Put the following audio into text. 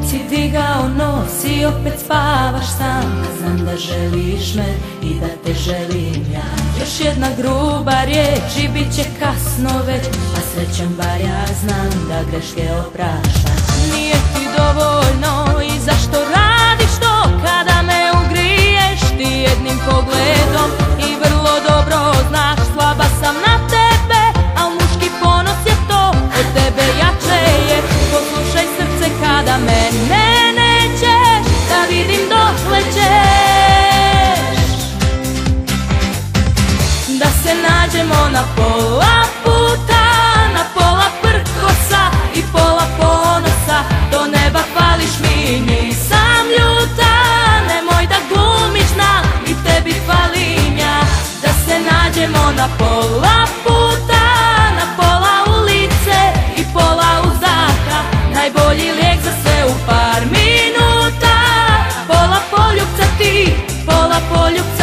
si digao nos i opet spavaš sam. Znam da želiš me i da te želim ja. Još jedna gruba riječ i bit će kasno već, a srećom bar ja znam da greške opraštam. Nije ti dovoljno i zašto radiš to kada me ugriješ ti jednim pogledom. I vrlo dobro znaš slaba sam na tebe, al muški ponos je to, od tebe jače je. Poslušaj srce kada me nećeš, da vidim dokle ćeš. Da se nađemo na pola puta, na pola prkosa i pola ponosa. Do neba hvališ mi, nisam ljuta, nemoj da glumiš na i tebi falim ja. Da se nađemo na pola puta, na pola ulice i pola uzdaka. Najbolji lijek za sve u par minuta. Pola poljupca ti, pola poljupca